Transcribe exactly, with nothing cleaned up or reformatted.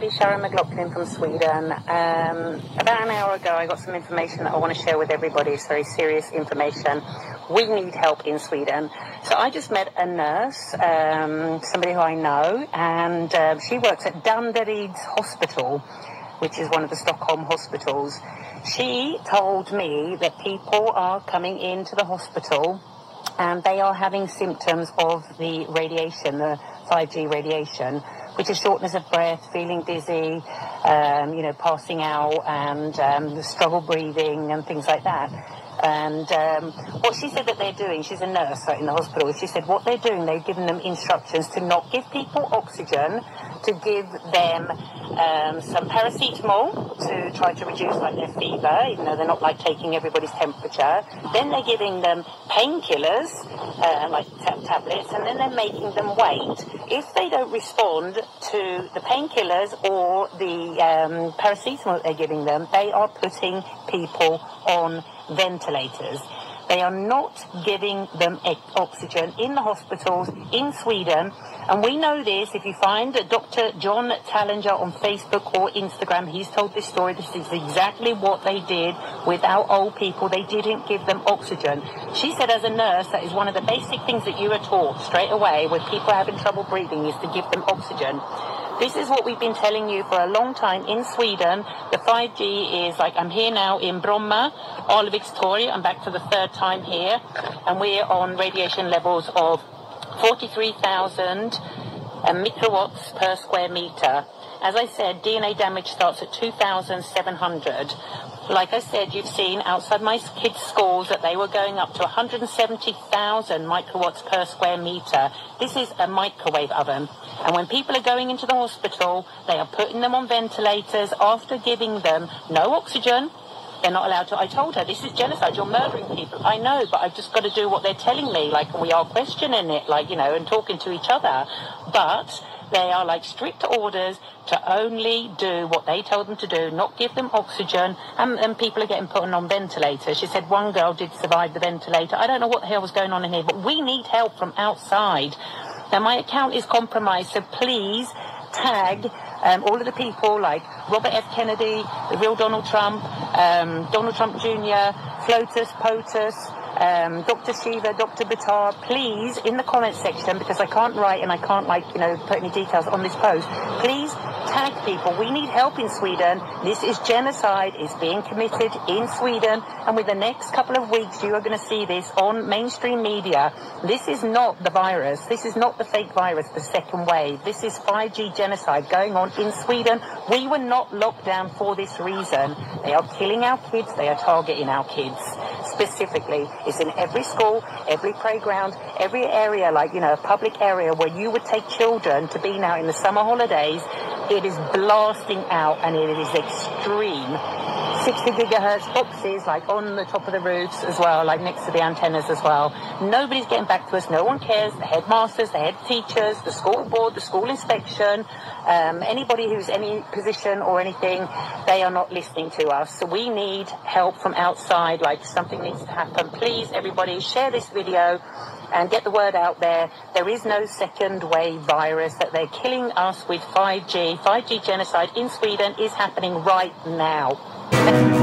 everybody, Sharon McLaughlin from Sweden. Um, about an hour ago I got some information that I want to share with everybody. It's very serious information. We need help in Sweden. So I just met a nurse, um, somebody who I know, and uh, she works at Danderyds Hospital, which is one of the Stockholm hospitals. She told me that people are coming into the hospital and they are having symptoms of the radiation, the five G radiation, which is shortness of breath, feeling dizzy, um, you know, passing out, and um, struggle breathing and things like that. And um, what she said that they're doing, she's a nurse right, in the hospital, she said what they're doing, they've given them instructions to not give people oxygen, to give them um, some paracetamol to try to reduce like their fever, even though they're not like taking everybody's temperature. Then they're giving them painkillers, uh, like ta- tablets, and then they're making them wait. If they don't respond to the painkillers or the um, paracetamol they're giving them, they are putting people on ventilators. They are not giving them oxygen in the hospitals in Sweden. And we know this. If you find Doctor John Tallinger on Facebook or Instagram, he's told this story. This is exactly what they did with our old people. They didn't give them oxygen. She said as a nurse, that is one of the basic things that you are taught straight away when people are having trouble breathing, is to give them oxygen. This is what we've been telling you for a long time in Sweden. The five G is like, I'm here now in Bromma, Alvikstorg. I'm back for the third time here. And we're on radiation levels of forty-three thousand microwatts per square meter. As I said, D N A damage starts at two thousand seven hundred. Like I said, you've seen outside my kids' schools that they were going up to one hundred seventy thousand microwatts per square meter. This is a microwave oven. And when people are going into the hospital, they are putting them on ventilators after giving them no oxygen. They're not allowed to. I told her, this is genocide. You're murdering people. I know, but I've just got to do what they're telling me. Like, we are questioning it, like, you know, and talking to each other. But they are like strict orders to only do what they told them to do, not give them oxygen, and, and people are getting put on ventilators. She said one girl did survive the ventilator. I don't know what the hell was going on in here, but we need help from outside. Now, my account is compromised, so please tag um, all of the people like Robert F. Kennedy, the real Donald Trump, um, Donald Trump Junior, Flotus, POTUS, um, Doctor Shiva, Doctor Bitar, please, in the comment section, because I can't write and I can't, like, you know, put any details on this post, please tag people. We need help in Sweden. This is genocide. It's being committed in Sweden, and with the next couple of weeks you are going to see this on mainstream media. This is not the virus. This is not the fake virus, the second wave. This is five G genocide going on in Sweden. We were not locked down for this reason. They are killing our kids. They are targeting our kids specifically. It's in every school, every playground, every area, like, you know, a public area where you would take children to be now in the summer holidays. It is blasting out, and it is extreme. sixty gigahertz boxes, like on the top of the roofs as well, like next to the antennas as well. Nobody's getting back to us. No one cares. The headmasters, the head teachers, the school board, the school inspection, um, anybody who's any position or anything, they are not listening to us. So we need help from outside. Like, something needs to happen. Please, everybody, share this video and get the word out there. There is no second wave virus, that they're killing us with five G. five G genocide in Sweden is happening right now.